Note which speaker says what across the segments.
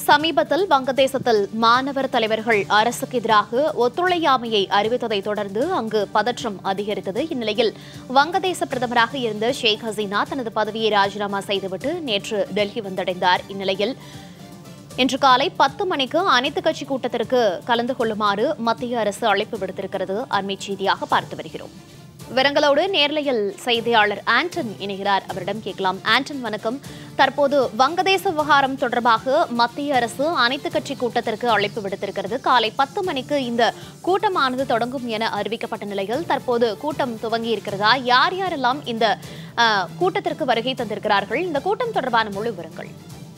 Speaker 1: சமீபத்தில் வங்கதேசத்தில் மாணவர் தலைவர்கள் அரசுக்கு எதிராக ஒத்துழையாமையை அறிவித்ததை தொடர்ந்து அங்கு பதற்றம் அதிகரித்தது. இந்நிலையில் வங்கதேச பிரதமராக இருந்த ஷேக் ஹசீனா தனது பதவியை ராஜினாமா செய்துவிட்டு நேற்று டெல்லி வந்தடைந்தார். இந்நிலையில் இன்று காலை 10 மணிக்கு அனைத்துக் கட்சி கூட்டத்திற்கு கலந்து கொள்ளுமாறு மத்திய அரசு அழைப்பு விடுத்திருக்கிறது. அண்மை செய்தியாக பார்த்து வருகிறோம். விவரங்களோடு நேர்லையில் செய்தியாளர் ஆண்டன் இணைகிறார். அவரிடம் கேட்கலாம். ஆண்டன், வணக்கம். தற்போது வங்கதேச விவகாரம் தொடர்பாக மத்திய அரசு அனைத்துக் கட்சி கூட்டத்திற்கு அழைப்பு விடுத்திருக்கிறது. காலை 10 மணிக்கு இந்த கூட்டமானது தொடங்கும் என அறிவிக்கப்பட்ட நிலையில் தற்போது கூட்டம் துவங்கி இருக்கிறதா? யார் யாரெல்லாம் இந்த கூட்டத்திற்கு வருகை தந்திருக்கிறார்கள்? இந்த கூட்டம் தொடர்பான முழு விவரங்கள்.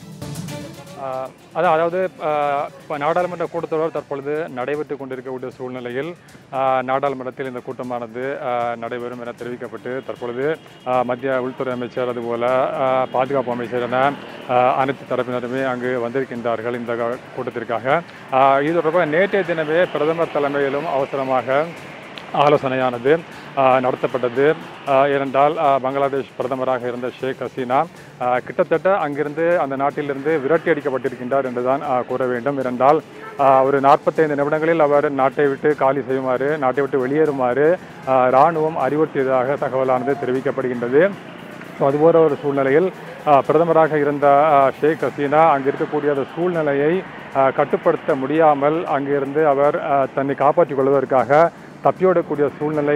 Speaker 2: அதாவது நாடாளுமன்ற கூட்டத்தொடர் தற்பொழுது நடைபெற்றுக் கொண்டிருக்கக்கூடிய சூழ்நிலையில் நாடாளுமன்றத்தில் இந்த கூட்டமானது நடைபெறும் என தெரிவிக்கப்பட்டு தற்பொழுது மத்திய உள்துறை அமைச்சர் அதுபோல பாதுகாப்பு அமைச்சர் என அனைத்து தரப்பினருமே அங்கு வந்திருக்கின்றார்கள் இந்த கூட்டத்திற்காக. இது தொடர்பாக நேற்றைய தினமே பிரதமர் தலைமையிலும் அவசரமாக ஆலோசனையானது நடத்தப்பட்டது. ஏனென்றால் பங்களாதேஷ் பிரதமராக இருந்த ஷேக் ஹசீனா கிட்டத்தட்ட அங்கிருந்து அந்த நாட்டிலிருந்து விரட்டி அடிக்கப்பட்டிருக்கின்றார் என்றுதான் கூற வேண்டும். ஏனென்றால் ஒரு 45 நிமிடங்களில் அவர் நாட்டை விட்டு காலி செய்யுமாறு, நாட்டை விட்டு வெளியேறுமாறு இராணுவம் அறிவுறுத்தியதாக தகவலானது தெரிவிக்கப்படுகின்றது. அதுபோல ஒரு சூழ்நிலையில் பிரதமராக இருந்த ஷேக் ஹசீனா அங்கு இருக்கக்கூடிய அந்த சூழ்நிலையை கட்டுப்படுத்த முடியாமல் அங்கிருந்து அவர் தன்னை காப்பாற்றிக் கொள்வதற்காக தப்பியோடக்கூடிய சூழ்நிலை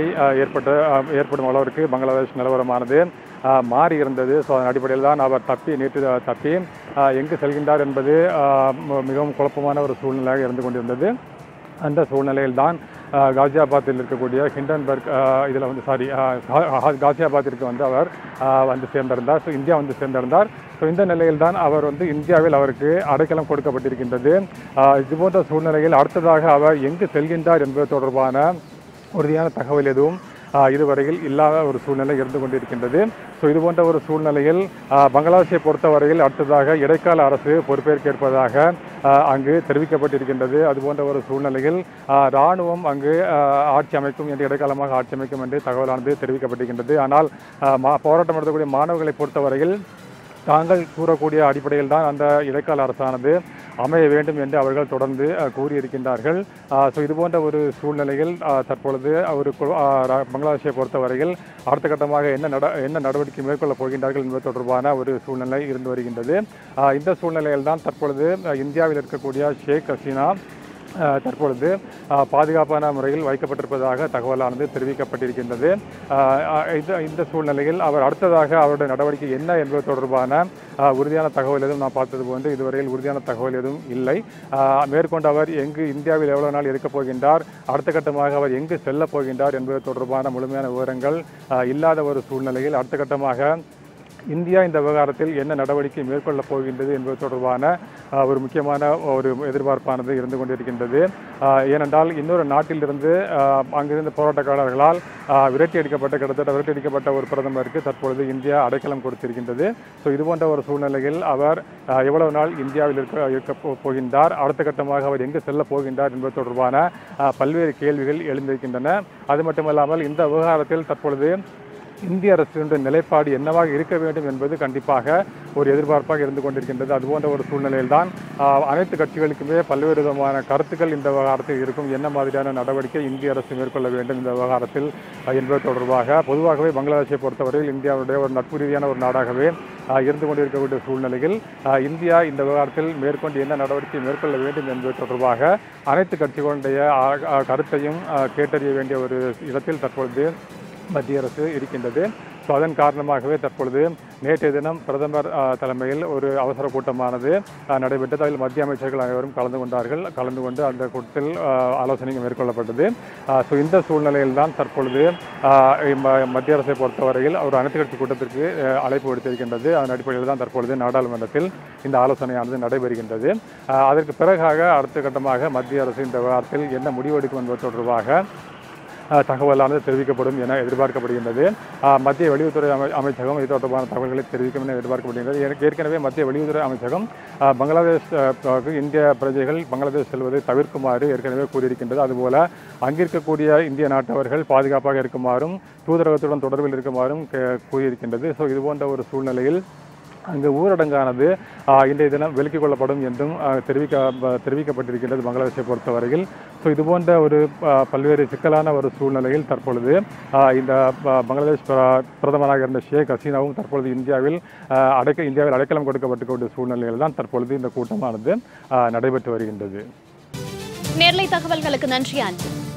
Speaker 2: ஏற்படும் அளவிற்கு பங்களாதேஷ் நிலவரமானது மாறி இருந்தது. ஸோ அதன் அடிப்படையில் தான் அவர் தப்பி எங்கு செல்கின்றார் என்பது மிகவும் குழப்பமான ஒரு சூழ்நிலையாக இருந்து கொண்டிருந்தது. அந்த சூழ்நிலையில் தான் காசியாபாத்தில் இருக்கக்கூடிய ஹிண்டன்பர்க் இதில் காசியாபாத்திற்கு அவர் சேர்ந்திருந்தார். ஸோ இந்தியா சேர்ந்திருந்தார். ஸோ இந்த நிலையில் தான் அவர் இந்தியாவில் அவருக்கு அடைக்கலம் கொடுக்கப்பட்டிருக்கின்றது. இதுபோன்ற சூழ்நிலையில் அடுத்ததாக அவர் எங்கு செல்கின்றார் என்பது தொடர்பான உறுதியான தகவல் எதுவும் இதுவரையில் இல்லாத ஒரு சூழ்நிலை இருந்து கொண்டிருக்கின்றது. ஸோ இதுபோன்ற ஒரு சூழ்நிலையில் பங்களாதேஷை பொறுத்தவரையில் அடுத்ததாக இடைக்கால அரசு பொறுப்பேற்க இருப்பதாக அங்கு தெரிவிக்கப்பட்டிருக்கின்றது. அதுபோன்ற ஒரு சூழ்நிலையில் இராணுவம் அங்கு ஆட்சி அமைக்கும் என்று இடைக்காலமாக ஆட்சி அமைக்கும் என்று தகவலானது தெரிவிக்கப்பட்டிருக்கின்றது. ஆனால் போராட்டம் நடத்தக்கூடிய மாணவர்களை பொறுத்தவரையில் தாங்கள் கூறக்கூடிய அடிப்படையில் தான் அந்த இடைக்கால அரசானது அமைய வேண்டும் என்று அவர்கள் தொடர்ந்து கூறியிருக்கின்றார்கள். ஸோ இதுபோன்ற ஒரு சூழ்நிலையில் தற்பொழுது பங்களாதேஷை பொறுத்தவரையில் அடுத்த கட்டமாக என்ன நடவடிக்கை மேற்கொள்ளப் போகின்றார்கள் என்பது தொடர்பான ஒரு சூழ்நிலை இருந்து வருகின்றது. இந்த சூழ்நிலையில் தான் தற்பொழுது இந்தியாவில் இருக்கக்கூடிய ஷேக் ஹசீனா தற்பொழுது பாதுகாப்பான முறையில் வைக்கப்பட்டிருப்பதாக தகவலானது தெரிவிக்கப்பட்டிருக்கின்றது. இந்த சூழ்நிலையில் அவர் அடுத்ததாக அவருடைய நடவடிக்கை என்ன என்பது தொடர்பான உறுதியான தகவல் எதுவும் நான் பார்த்தது போன்று இதுவரையில் உறுதியான தகவல் எதுவும் இல்லை. மேற்கொண்டு அவர் எங்கு இந்தியாவில் எவ்வளவு நாள் இருக்கப் போகின்றார், அடுத்த கட்டமாக அவர் எங்கு செல்லப் போகின்றார் என்பது தொடர்பான முழுமையான விவரங்கள் இல்லாத ஒரு சூழ்நிலையில் அடுத்த கட்டமாக இந்தியா இந்த விவகாரத்தில் என்ன நடவடிக்கை மேற்கொள்ளப் போகின்றது என்பது தொடர்பான ஒரு முக்கியமான ஒரு எதிர்பார்ப்பானது இருந்து கொண்டிருக்கின்றது. ஏனென்றால் இன்னொரு நாட்டிலிருந்து அங்கிருந்த போராட்டக்காரர்களால் கிட்டத்தட்ட விரட்டி அடிக்கப்பட்ட ஒரு பிரதமருக்கு தற்பொழுது இந்தியா அடைக்கலம் கொடுத்திருக்கின்றது. ஸோ இதுபோன்ற ஒரு சூழ்நிலையில் அவர் எவ்வளவு நாள் இந்தியாவில் இருக்க போகின்றார், அடுத்த கட்டமாக அவர் எங்கு செல்லப் போகின்றார் என்பது தொடர்பான பல்வேறு கேள்விகள் எழுந்திருக்கின்றன. அது மட்டுமல்லாமல் இந்த விவகாரத்தில் தற்பொழுது இந்திய அரசினுடைய நிலைப்பாடு என்னவாக இருக்க வேண்டும் என்பது கண்டிப்பாக ஒரு எதிர்பார்ப்பாக இருந்து கொண்டிருக்கின்றது. அதுபோன்ற ஒரு சூழ்நிலையில் தான் அனைத்து கட்சிகளுக்குமே பல்வேறு விதமான கருத்துக்கள் இந்த விவகாரத்தில் இருக்கும். என்ன மாதிரியான நடவடிக்கை இந்திய அரசு மேற்கொள்ள வேண்டும் இந்த விவகாரத்தில் என்பது தொடர்பாக பொதுவாகவே பங்களாதேஷை பொறுத்தவரையில் இந்தியாவுடைய ஒரு நட்பு ரீதியான ஒரு நாடாகவே இருந்து கொண்டிருக்கக்கூடிய சூழ்நிலையில் இந்தியா இந்த விவகாரத்தில் மேற்கொண்டு என்ன நடவடிக்கை மேற்கொள்ள வேண்டும் என்பது தொடர்பாக அனைத்து கட்சிகளுடைய கருத்தையும் கேட்டறிய வேண்டிய ஒரு இடத்தில் தற்பொழுது மத்திய அரசு இருக்கின்றது. ஸோ அதன் காரணமாகவே தற்பொழுது நேற்றைய தினம் பிரதமர் தலைமையில் ஒரு அவசர கூட்டமானது நடைபெற்றது. அதில் மத்திய அமைச்சர்கள் அனைவரும் கலந்து கொண்டு அந்த கூட்டத்தில் ஆலோசனை மேற்கொள்ளப்பட்டது. ஸோ இந்த சூழ்நிலையில் தான் தற்பொழுது மத்திய அரசை பொறுத்தவரையில் ஒரு அனைத்து கட்சி கூட்டத்திற்கு அழைப்பு விடுத்திருக்கின்றது. அதன் அடிப்படையில் தான் தற்பொழுது நாடாளுமன்றத்தில் இந்த ஆலோசனையானது நடைபெறுகின்றது. அதற்கு பிறகாக அடுத்த கட்டமாக மத்திய அரசு இந்த விவகாரத்தில் என்ன முடிவெடுக்கும் என்பது தொடர்பாக தகவலானது தெரிவிக்கப்படும் என எதிர்பார்க்கப்படுகின்றது. மத்திய வெளியுறவுத்துறை அமைச்சகம் இது தொடர்பான தகவல்களை தெரிவிக்கும் என எதிர்பார்க்கப்படுகின்றது. ஏற்கனவே மத்திய வெளியுறவுத்துறை அமைச்சகம் பங்களாதேஷ் இந்திய பிரஜைகள் பங்களாதேஷ் செல்வதை தவிர்க்குமாறு ஏற்கனவே கூறியிருக்கின்றது. அதுபோல அங்கிருக்கக்கூடிய இந்திய நாட்டவர்கள் பாதுகாப்பாக இருக்குமாறும் தூதரகத்துடன் தொடர்பில் இருக்குமாறும் கூறியிருக்கின்றது. ஸோ இதுபோன்ற ஒரு சூழ்நிலையில் அங்கு ஊரடங்கானது இன்றைய தினம் விலக்கிக் கொள்ளப்படும் என்றும் தெரிவிக்கப்பட்டிருக்கின்றது பங்களாதேஷை பொறுத்தவரையில். ஸோ இதுபோன்ற ஒரு பல்வேறு சிக்கலான ஒரு சூழ்நிலையில் தற்பொழுது இந்த பங்களாதேஷ் பிரதமராக இருந்த ஷேக் ஹசீனாவும் தற்பொழுது இந்தியாவில் அடைக்கலம் கொடுக்கப்பட்டிருக்கக்கூடிய சூழ்நிலையில் தான் தற்பொழுது இந்த கூட்டமானது நடைபெற்று வருகின்றது.
Speaker 1: நேர்லை தகவல்களுக்கு நன்றி ஆண்டி.